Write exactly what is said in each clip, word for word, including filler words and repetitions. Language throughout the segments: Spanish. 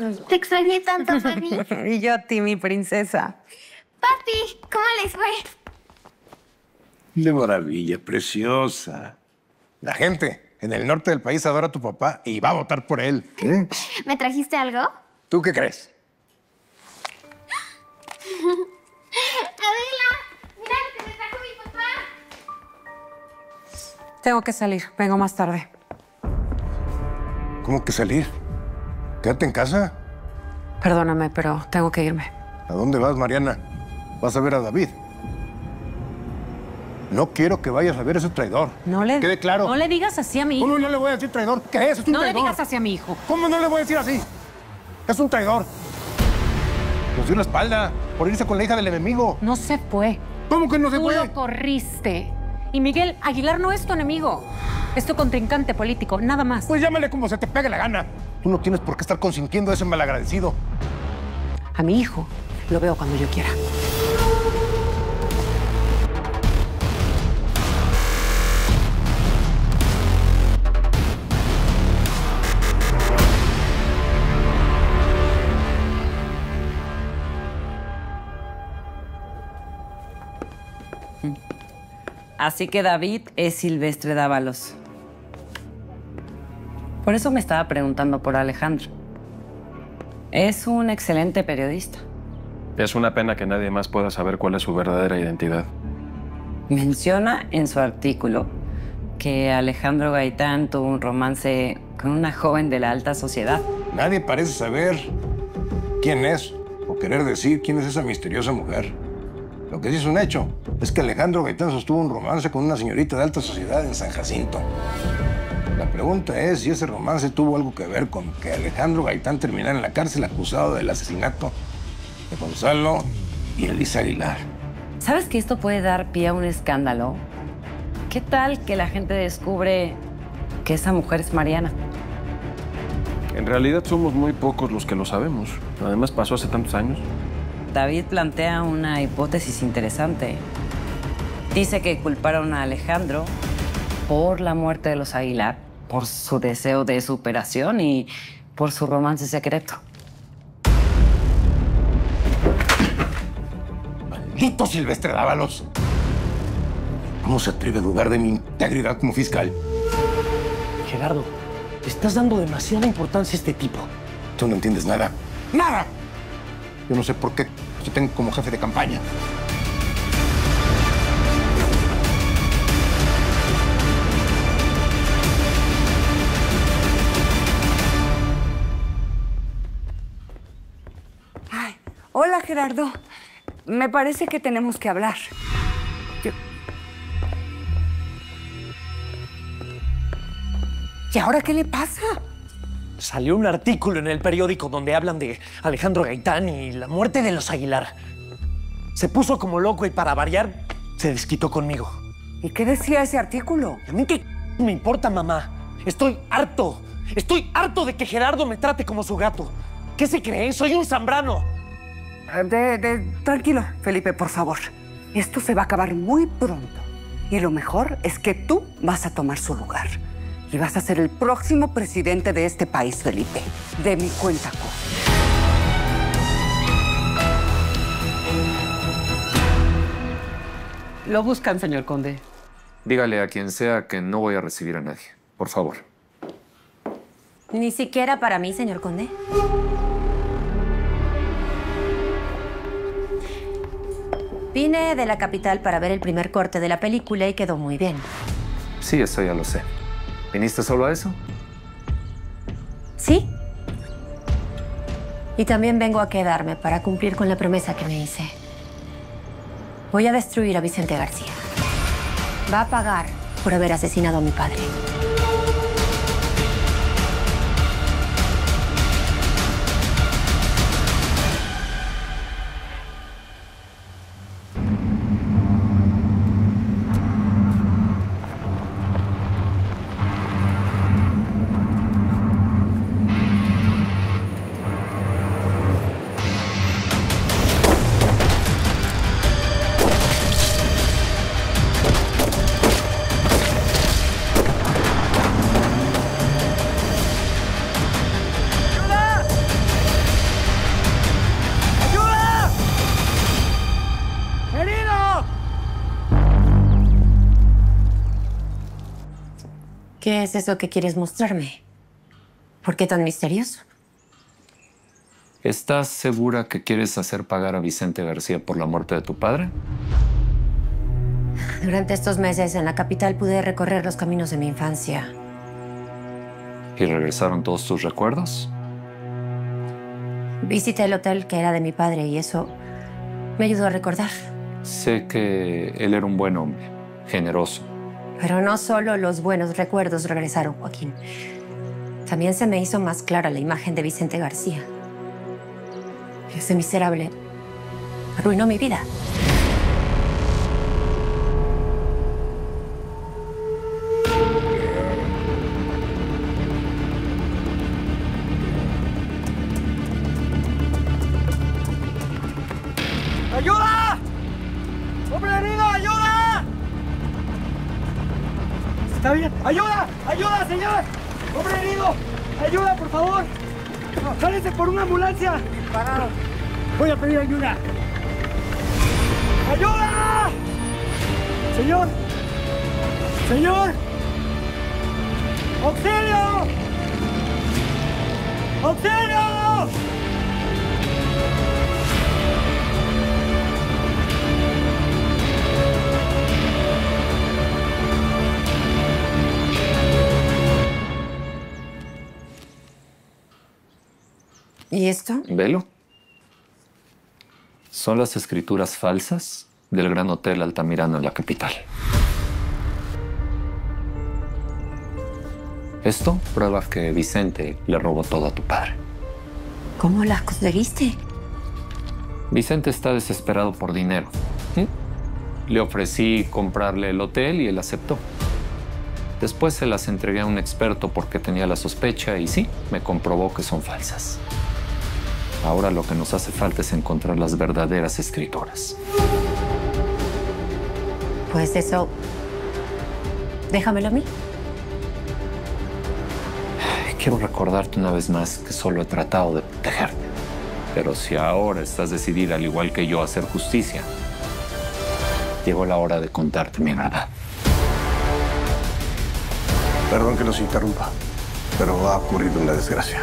Te extrañé tanto, papi. Y yo a ti, mi princesa. Papi, ¿cómo les fue? De maravilla, preciosa. La gente en el norte del país adora a tu papá y va a votar por él. ¿Eh? ¿Me trajiste algo? ¿Tú qué crees? Adela, mira lo que me trajo mi papá. Tengo que salir. Vengo más tarde. ¿Cómo que salir? Quédate en casa. Perdóname, pero tengo que irme. ¿A dónde vas, Mariana? ¿Vas a ver a David? No quiero que vayas a ver a ese traidor. No le... Quede claro. No le digas así a mi hijo. ¿Cómo no le voy a decir traidor? ¿Qué es? Es un No traidor. le digas así a mi hijo. ¿Cómo no le voy a decir así? Es un traidor. Nos dio la espalda por irse con la hija del enemigo. No se fue. ¿Cómo que no se Tú fue? lo corriste. Y Miguel Aguilar no es tu enemigo. Es tu contrincante político, nada más. Pues llámale como se te pegue la gana. Tú no tienes por qué estar consintiendo a ese malagradecido. A mi hijo lo veo cuando yo quiera. Así que David es Silvestre Dávalos. Por eso me estaba preguntando por Alejandro. Es un excelente periodista. Es una pena que nadie más pueda saber cuál es su verdadera identidad. Menciona en su artículo que Alejandro Gaitán tuvo un romance con una joven de la alta sociedad. Nadie parece saber quién es o querer decir quién es esa misteriosa mujer. Lo que sí es un hecho es que Alejandro Gaitán sostuvo un romance con una señorita de alta sociedad en San Jacinto. La pregunta es si ese romance tuvo algo que ver con que Alejandro Gaitán terminara en la cárcel acusado del asesinato de Gonzalo y Elisa Aguilar. ¿Sabes que esto puede dar pie a un escándalo? ¿Qué tal que la gente descubre que esa mujer es Mariana? En realidad somos muy pocos los que lo sabemos. Además pasó hace tantos años. David plantea una hipótesis interesante. Dice que culparon a Alejandro por la muerte de los Aguilar, por su deseo de superación y por su romance secreto. ¡Maldito Silvestre Dávalos! ¿Cómo se atreve a dudar de mi integridad como fiscal? Gerardo, le estás dando demasiada importancia a este tipo. Tú no entiendes nada. ¡Nada! Yo no sé por qué te tengo como jefe de campaña. Ay, hola, Gerardo. Me parece que tenemos que hablar. Yo... ¿Y ahora qué le pasa? Salió un artículo en el periódico donde hablan de Alejandro Gaitán y la muerte de los Aguilar. Se puso como loco y para variar, se desquitó conmigo. ¿Y qué decía ese artículo? ¿A mí qué me importa, mamá? Estoy harto. Estoy harto de que Gerardo me trate como su gato. ¿Qué se cree? Soy un zambrano. De, de, tranquilo, Felipe, por favor. Esto se va a acabar muy pronto. Y lo mejor es que tú vas a tomar su lugar. Y vas a ser el próximo presidente de este país, Felipe. De mi cuenta, co. Lo buscan, señor conde. Dígale a quien sea que no voy a recibir a nadie. Por favor. Ni siquiera para mí, señor conde. Vine de la capital para ver el primer corte de la película y quedó muy bien. Sí, eso ya lo sé. ¿Viniste solo a eso? ¿Sí? Y también vengo a quedarme para cumplir con la promesa que me hice. Voy a destruir a Vicente García. Va a pagar por haber asesinado a mi padre. ¿Qué es eso que quieres mostrarme? ¿Por qué tan misterioso? ¿Estás segura que quieres hacer pagar a Vicente García por la muerte de tu padre? Durante estos meses en la capital pude recorrer los caminos de mi infancia. ¿Y regresaron todos tus recuerdos? Visité el hotel que era de mi padre y eso me ayudó a recordar. Sé que él era un buen hombre, generoso. Pero no solo los buenos recuerdos regresaron, Joaquín. También se me hizo más clara la imagen de Vicente García. Ese miserable arruinó mi vida. ¡Ayuda! ¡Hombre herido, ayuda! ¿Está bien? ¡Ayuda! ¡Ayuda, señor! ¡Hombre herido! ¡Ayuda, por favor! ¡Jálese por una ambulancia! Parado. Voy a pedir ayuda. ¡Ayuda! ¡Señor! ¡Señor! ¡Auxilio! ¡Auxilio! ¿Y esto? Velo. Son las escrituras falsas del Gran Hotel Altamirano en la capital. Esto prueba que Vicente le robó todo a tu padre. ¿Cómo las conseguiste? Vicente está desesperado por dinero. ¿Mm? Le ofrecí comprarle el hotel y él aceptó. Después se las entregué a un experto porque tenía la sospecha y sí, me comprobó que son falsas. Ahora lo que nos hace falta es encontrar las verdaderas escrituras. Pues eso... déjamelo a mí. Quiero recordarte una vez más que solo he tratado de protegerte. Pero si ahora estás decidida, al igual que yo, a hacer justicia, llegó la hora de contarte mi verdad. Perdón que los interrumpa, pero ha ocurrido una desgracia.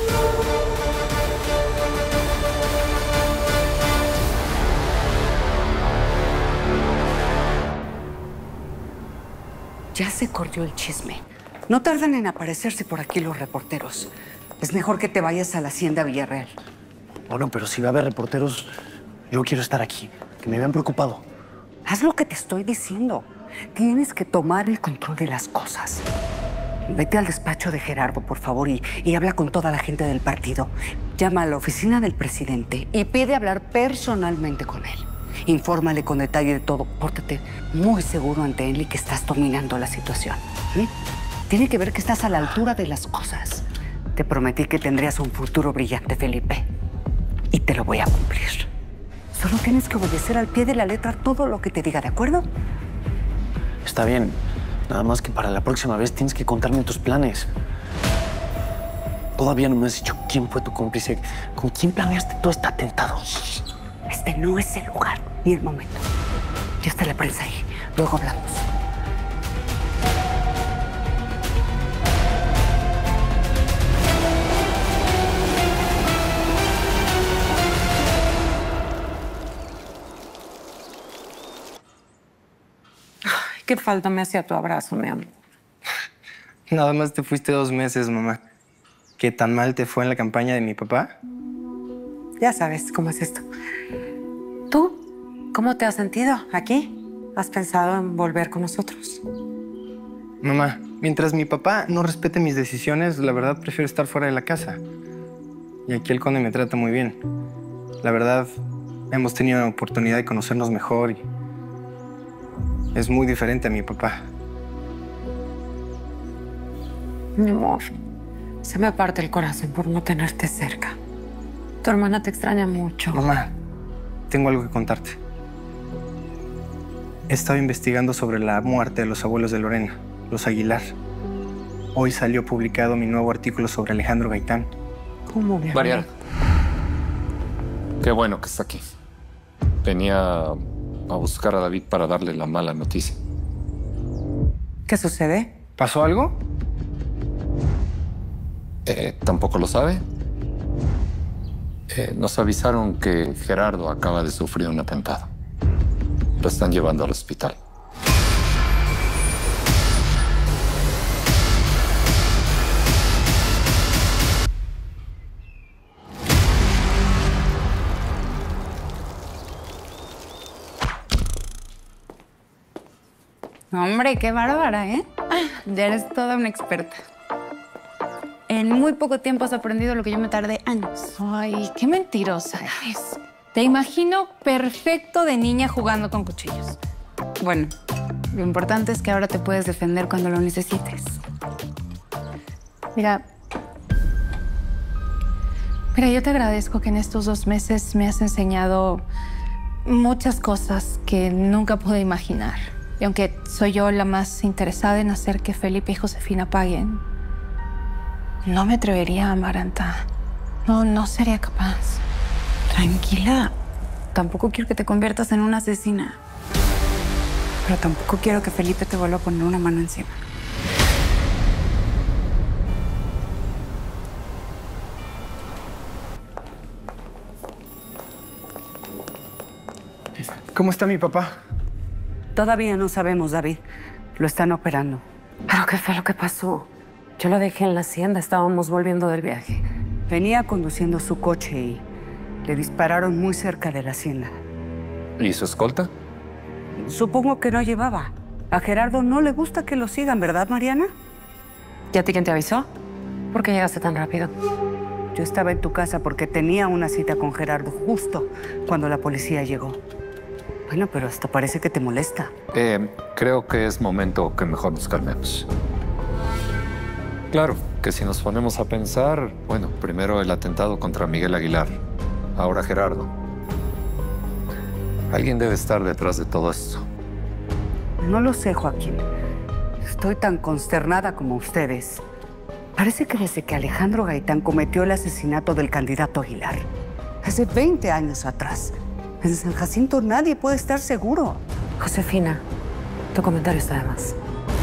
Ya se corrió el chisme. No tardan en aparecerse por aquí los reporteros. Es mejor que te vayas a la Hacienda Villarreal. Bueno, pero si va a haber reporteros, yo quiero estar aquí. Que me vean preocupado. Haz lo que te estoy diciendo. Tienes que tomar el control de las cosas. Vete al despacho de Gerardo, por favor, y, y habla con toda la gente del partido. Llama a la oficina del presidente y pide hablar personalmente con él. Infórmale con detalle de todo. Pórtate muy seguro ante él y que estás dominando la situación. ¿Sí? Tiene que ver que estás a la altura de las cosas. Te prometí que tendrías un futuro brillante, Felipe. Y te lo voy a cumplir. Solo tienes que obedecer al pie de la letra todo lo que te diga, ¿de acuerdo? Está bien. Nada más que para la próxima vez tienes que contarme tus planes. Todavía no me has dicho quién fue tu cómplice. ¿Con quién planeaste todo este atentado? Este no es el lugar ni el momento. Ya está la prensa ahí. Luego hablamos. Qué falta me hacía tu abrazo, mi amor. Nada más te fuiste dos meses, mamá. ¿Qué tan mal te fue en la campaña de mi papá? Ya sabes cómo es esto. ¿Tú? ¿Cómo te has sentido aquí? ¿Has pensado en volver con nosotros? Mamá, mientras mi papá no respete mis decisiones, la verdad prefiero estar fuera de la casa. Y aquí el conde me trata muy bien. La verdad, hemos tenido la oportunidad de conocernos mejor y es muy diferente a mi papá. Mi amor, se me parte el corazón por no tenerte cerca. Tu hermana te extraña mucho. Mamá, tengo algo que contarte. He estado investigando sobre la muerte de los abuelos de Lorena, los Aguilar. Hoy salió publicado mi nuevo artículo sobre Alejandro Gaitán. ¿Cómo, mi amor? Mariana, qué bueno que está aquí. Venía a buscar a David para darle la mala noticia. ¿Qué sucede? ¿Pasó algo? Eh, ¿Tampoco lo sabe? Eh, nos avisaron que Gerardo acaba de sufrir un atentado. Lo están llevando al hospital. Hombre, qué bárbara, ¿eh? Ya eres toda una experta. En muy poco tiempo has aprendido lo que yo me tardé años. Ay, qué mentirosa eres. Te imagino perfecto de niña jugando con cuchillos. Bueno, lo importante es que ahora te puedes defender cuando lo necesites. Mira, mira, yo te agradezco que en estos dos meses me has enseñado muchas cosas que nunca pude imaginar. Y aunque soy yo la más interesada en hacer que Felipe y Josefina paguen, no me atrevería a Amaranta. No, no sería capaz. Tranquila. Tampoco quiero que te conviertas en una asesina. Pero tampoco quiero que Felipe te vuelva a poner una mano encima. ¿Cómo está mi papá? Todavía no sabemos, David. Lo están operando. ¿Pero qué fue lo que pasó? Yo lo dejé en la hacienda, estábamos volviendo del viaje. Venía conduciendo su coche y le dispararon muy cerca de la hacienda. ¿Y su escolta? Supongo que no llevaba. A Gerardo no le gusta que lo sigan, ¿verdad, Mariana? ¿Y a ti quién te avisó? ¿Por qué llegaste tan rápido? Yo estaba en tu casa porque tenía una cita con Gerardo justo cuando la policía llegó. Bueno, pero hasta parece que te molesta. Eh, creo que es momento que mejor nos calmemos. Claro, que si nos ponemos a pensar, bueno, primero el atentado contra Miguel Aguilar, ahora Gerardo. Alguien debe estar detrás de todo esto. No lo sé, Joaquín. Estoy tan consternada como ustedes. Parece que desde que Alejandro Gaitán cometió el asesinato del candidato Aguilar, hace veinte años atrás, en San Jacinto nadie puede estar seguro. Josefina, tu comentario está de más.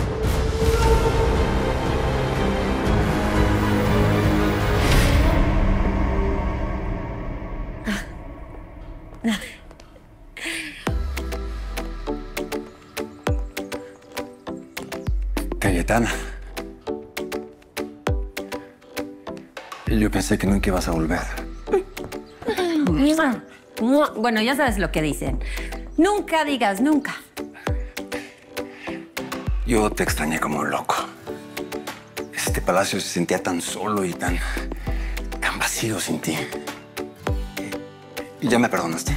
Cayetana. Yo pensé que nunca ibas a volver. Bueno, ya sabes lo que dicen. Nunca digas nunca. Yo te extrañé como un loco. Este palacio se sentía tan solo y tan... tan vacío sin ti. ¿Y ya me perdonaste?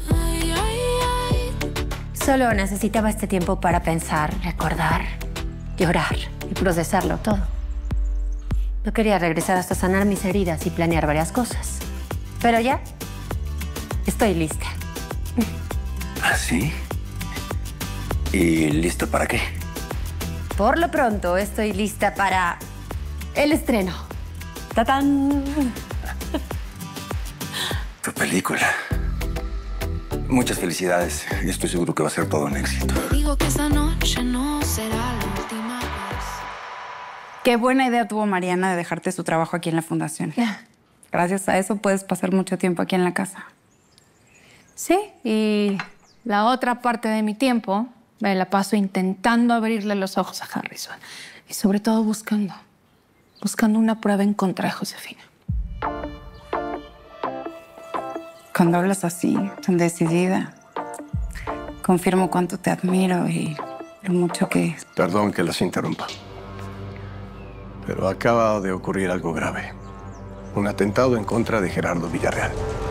Solo necesitaba este tiempo para pensar, recordar, llorar y procesarlo todo. No quería regresar hasta sanar mis heridas y planear varias cosas. Pero ya estoy lista. ¿Ah, sí? ¿Y listo para qué? Por lo pronto estoy lista para el estreno. ¡Tatán! Tu película. Muchas felicidades. Estoy seguro que va a ser todo un éxito. Digo que esta noche no será la última vez. Qué buena idea tuvo Mariana de dejarte su trabajo aquí en la fundación. Gracias a eso puedes pasar mucho tiempo aquí en la casa. Sí, y la otra parte de mi tiempo me la paso intentando abrirle los ojos a Harrison. Y sobre todo buscando, buscando una prueba en contra de Josefina. Cuando hablas así, tan decidida, confirmo cuánto te admiro y lo mucho que... Perdón que las interrumpa, pero acaba de ocurrir algo grave. Un atentado en contra de Gerardo Villarreal.